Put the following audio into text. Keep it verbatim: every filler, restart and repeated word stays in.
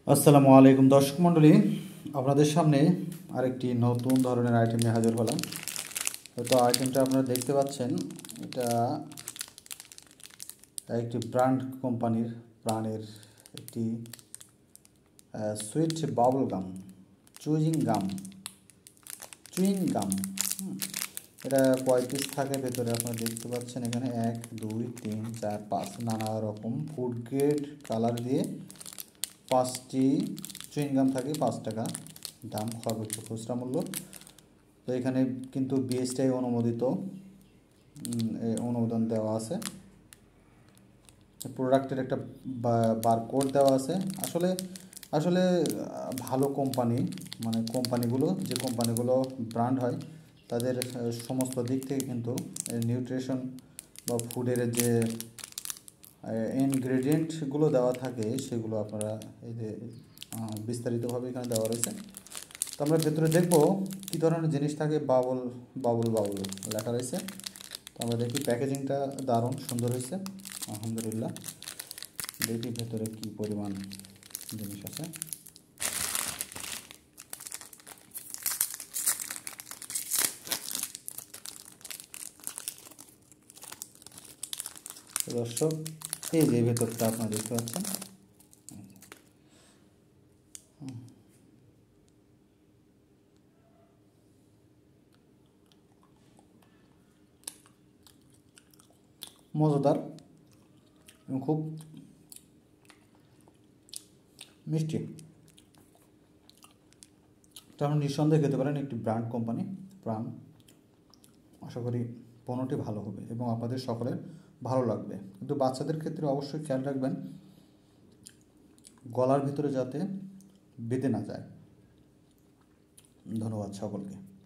আসসালামু আলাইকুম দর্শক মণ্ডলী, আপনাদের সামনে আরেকটি নতুন ধরনের আইটেম নিয়ে হাজির হলাম। তো আইটেমটা আপনারা দেখতে পাচ্ছেন, এটা একটি ব্র্যান্ড কোম্পানির প্রাণের একটি sweet bubble gum, chewing gum chewing gum এটা কয় পিস থাকে ভেতরে আপনারা দেখতে পাচ্ছেন। এখানে এক দুই তিন চার পাঁচ নানা রকম ফুড গ্রেড কালার দিয়ে পাঁচটি চুইং গাম থাকে। পাঁচ টাকা দাম, সর্বোচ্চ খুচরা মূল্য। তো এখানে কিন্তু বিএসটিআই অনুমোদিত অনুমোদন দেওয়া আছে। প্রোডাক্টের একটা বারকোড দেওয়া আছে। আসলে আসলে ভালো কোম্পানি, মানে কোম্পানিগুলো যে কোম্পানিগুলো ব্র্যান্ড হয় তাদের সমস্ত দিক থেকে কিন্তু নিউট্রিশন বা ফুডের যে ইনগ্রেডিয়েন্টগুলো দেওয়া থাকে সেগুলো আপনারা এই যে বিস্তারিতভাবে এখানে দেওয়া রয়েছে। তো আমরা ভেতরে দেখব কী ধরনের জিনিস থাকে। বাবল বাবল বাবল লেখা রয়েছে। তো আমরা দেখি, প্যাকেজিংটা দারুণ সুন্দর হয়েছে আলহামদুলিল্লাহ। দেখি ভেতরে কী পরিমাণ জিনিস আছে। দর্শক, এই যে ভেতরটা আপনারা দেখতে পাচ্ছেন, মজাদার এবং খুব মিষ্টি। তো আপনি নিঃসন্দেহে খেতে পারেন, একটি ব্র্যান্ড কোম্পানি প্রাণ। আশা করি পণ্যটি ভালো হবে এবং আপনাদের সকলের ভালো লাগবে। কিন্তু বাচ্চাদের ক্ষেত্রে অবশ্যই খেয়াল রাখবেন গলার ভিতরে যাতে বেঁধে না যায়। ধন্যবাদ সকলকে।